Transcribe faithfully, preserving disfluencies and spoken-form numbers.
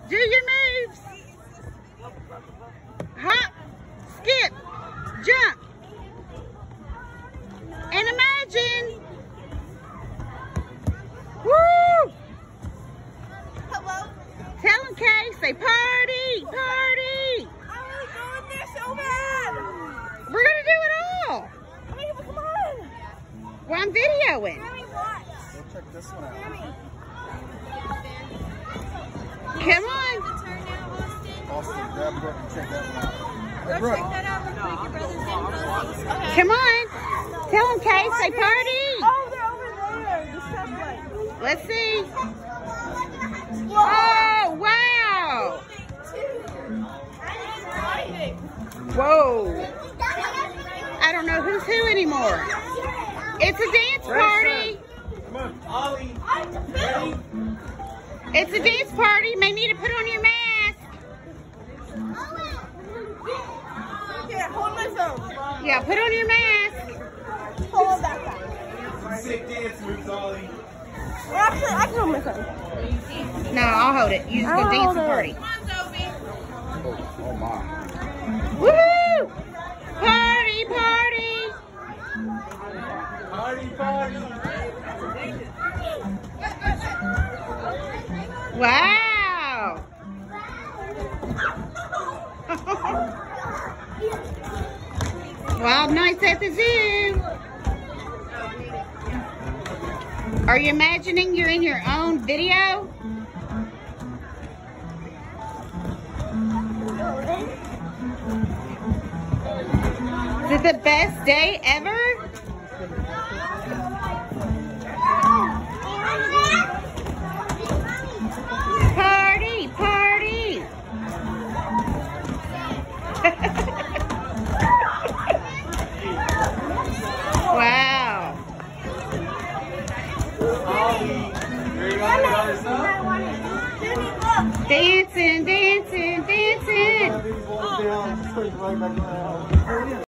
Do your moves. Hop, skip, jump. And imagine. Woo! Hello? Tell them, Kay. Say party, party. I want to go in there so bad. We're going to do it all. I mean, come on. Well, I'm videoing. Grammy, watch. Go check this one out. Grammy. Come on. Austin, grab a book and check that one out. Hey, Go Brooke. check that out real quick. Your brother's in Philippines. Okay. Come on. Tell them, Kay. Say party. Oh, they're over there. Just have one. Let's see. Oh, wow. Whoa. I don't know who's who anymore. It's a dance party. Come on, Ollie. Ready? It's a dance party. May need to put on your mask. Here, hold my phone. Yeah, put on your mask. Hold that guy. Sick dance moves, Ollie. Well, actually, I can hold my phone. No, I'll hold it. You just go I'll dance hold the it. party. Oh, oh my. Woohoo! Party, party. Party, party. Wow. Wild nights at the zoo. Are you imagining you're in your own video? Is it the best day ever? Party, party. Wow. Dancing, dancing, dancing.